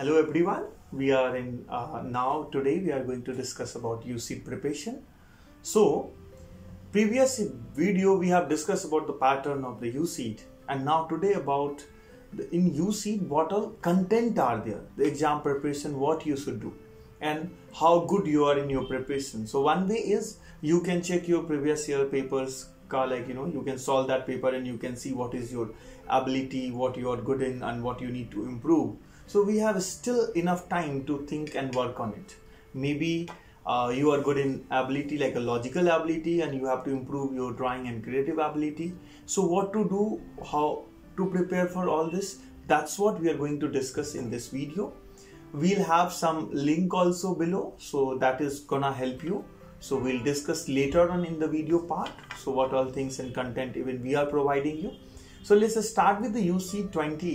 Hello everyone, we are in today we are going to discuss about UCEED preparation. So previous video we have discussed about the pattern of the UCEED, and now today about in UCEED what all content are there, the exam preparation, what you should do and how good you are in your preparation. So one way is you can check your previous year papers, you can solve that paper and you can see what is your ability, what you are good in and what you need to improve. So we have still enough time to think and work on it. Maybe you are good in ability like a logical ability and you have to improve your drawing and creative ability. So what to do, how to prepare for all this, that's what we are going to discuss in this video. We'll have some link also below, so that is gonna help you. So we'll discuss later on in the video part. So what all things and content even we are providing you. So let's start with the UCEED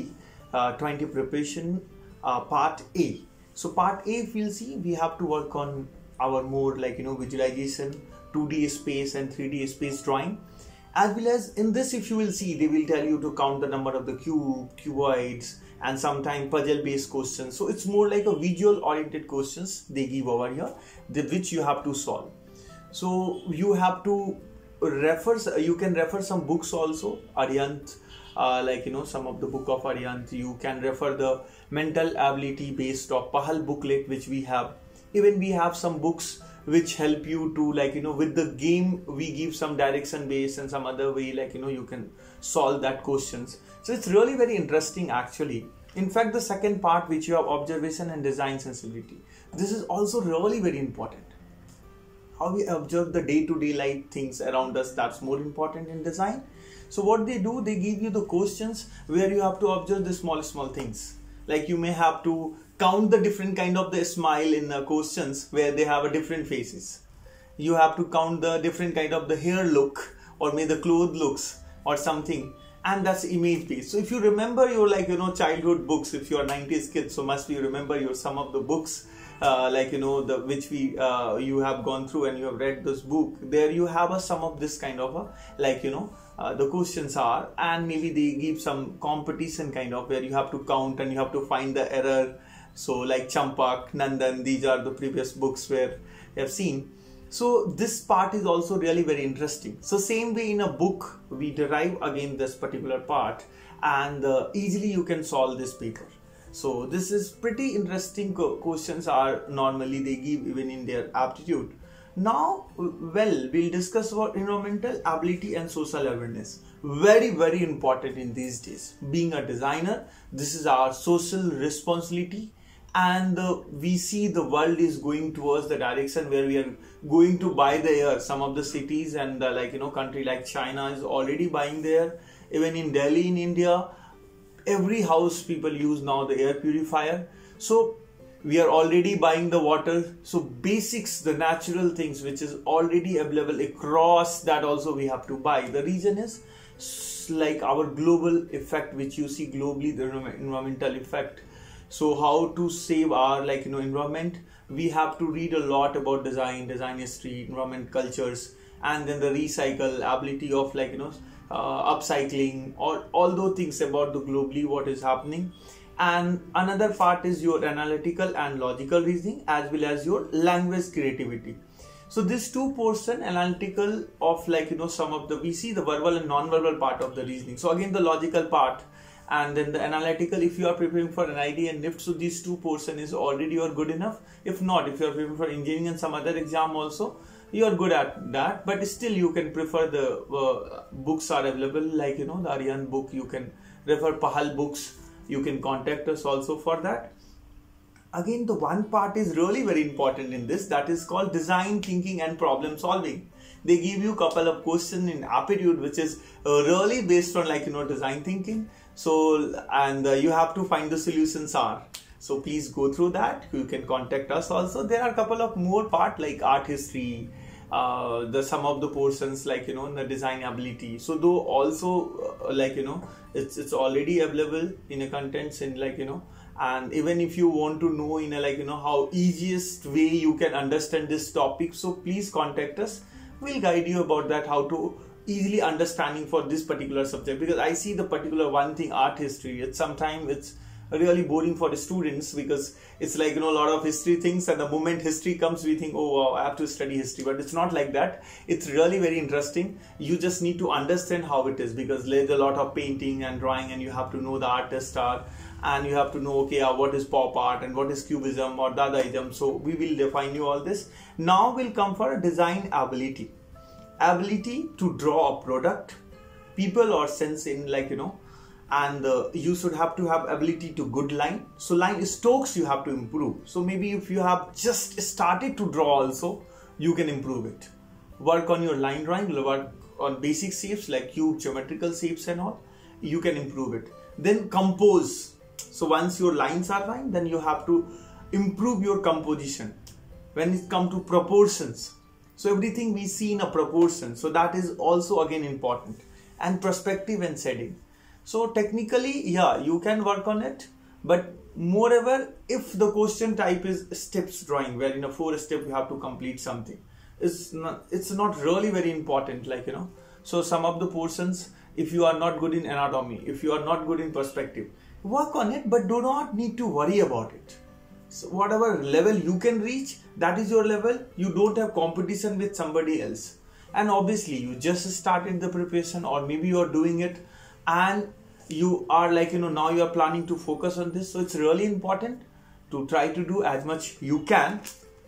2020 preparation part A. So part A, if you'll see, we have to work on our more visualization, 2D space and 3D space drawing, as well as in this, if you will see, they will tell you to count the number of the cuboids and sometimes puzzle based questions. So it's more like a visual oriented questions they give over here, which you have to solve. So you have to you can refer some books also, Aryant, some of the book of Aryant. You can refer the mental ability based of Pahal booklet which we have. Even we have some books which help you to with the game we give some direction based and some other way you can solve that questions. So it's really very interesting actually. In fact, the second part which you have observation and design sensibility, this is also really very important. How we observe the day-to-day life things around us, that's more important in design. So what they do, they give you the questions where you have to observe the small things. Like you may have to count the different kind of the smile in the questions where they have a different faces. You have to count the different kind of the hair look or maybe the clothes looks or something, and that's image based. So if you remember your childhood books, if you are 90s kids, so must be remember your some of the books which you have gone through and you have read this book. There you have some of this kind of the questions are, and maybe they give some competition kind of where you have to count and you have to find the error. So like Champak, Nandan, these are the previous books where you have seen. So this part is also really very interesting. So same way in a book we derive again this particular part, and easily you can solve this paper. So this is pretty interesting questions are normally they give even in their aptitude. Now, we'll discuss about environmental ability and social awareness. Very, very important in these days. Being a designer, this is our social responsibility, and we see the world is going towards the direction where we are going to buy the air. Some of the cities and country like China is already buying the air. Even in Delhi in India, every house people use now the air purifier. So we are already buying the water. So basics, the natural things which is already available across, that also we have to buy. The reason is like our global effect which you see globally, the environmental effect. So how to save our environment, we have to read a lot about design history, environment cultures, and then the recycle ability of upcycling, or all those things about the globally what is happening. And another part is your analytical and logical reasoning as well as your language creativity. So this two portion, analytical of some of the, we see the verbal and non-verbal part of the reasoning. So again the logical part, and then the analytical if you are preparing for NIFT and NIFT. So these two portion is already you are good enough. If not, if you are preparing for engineering and some other exam also, you are good at that, but still you can prefer the books are available the Aryan book, you can refer Pahal books, you can contact us also for that. Again, the one part is really very important in this, that is called design thinking and problem solving. They give you couple of questions in aptitude which is really based on design thinking. So and you have to find the solutions are. So please go through that. You can contact us also. There are a couple of more part like art history, some of the portions in the design ability. So though also it's already available in a contents in and even if you want to know in a how easiest way you can understand this topic, so please contact us. We'll guide you about that, how to easily understanding for this particular subject, because I see the particular one thing, art history, it's sometimes it's really boring for the students, because it's like, a lot of history things, and the moment history comes we think, oh wow, I have to study history. But it's not like that. It's really very interesting. You just need to understand how it is, because there's a lot of painting and drawing, and you have to know the artist art, and you have to know, okay, what is pop art and what is cubism or dadaism. So we will define you all this. Now we'll come for design ability to draw a product, people or sense in, and you should have to have ability to good line. So line strokes you have to improve. So maybe if you have just started to draw also, you can improve it. Work on your line drawing, work on basic shapes like cube, geometrical shapes and all, you can improve it. Then compose. So once your lines are fine, then you have to improve your composition. When it comes to proportions, so everything we see in a proportion, so that is also again important. And perspective and shading. So technically, yeah, you can work on it, but moreover, if the question type is steps drawing, where in a 4 step you have to complete something, it's not really very important, So some of the portions, if you are not good in anatomy, if you are not good in perspective, work on it, but do not need to worry about it. So whatever level you can reach, that is your level. You don't have competition with somebody else. And obviously you just started the preparation, or maybe you are doing it and you are now you are planning to focus on this. So it's really important to try to do as much you can.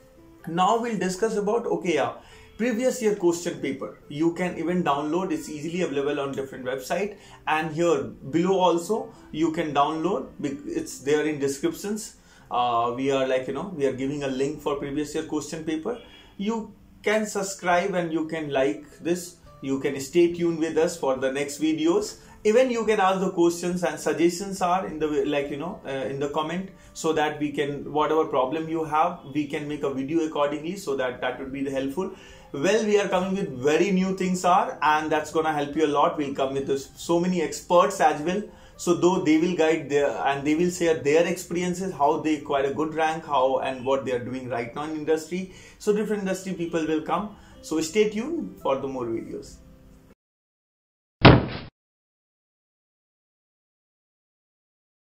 Now we'll discuss about, previous year question paper. You can even download. It's easily available on different website, and here below also you can download. It's there in descriptions. We are we are giving a link for previous year question paper. You can subscribe and you can like this. You can stay tuned with us for the next videos. Even you can ask the questions, and suggestions are in the in the comment, so that we can, whatever problem you have, we can make a video accordingly, so that would be helpful. Well, we are coming with very new things and that's gonna help you a lot. We'll come with so many experts as well. So though they will guide and they will share their experiences, how they acquire a good rank, how and what they are doing right now in industry. So different industry people will come. So stay tuned for the more videos.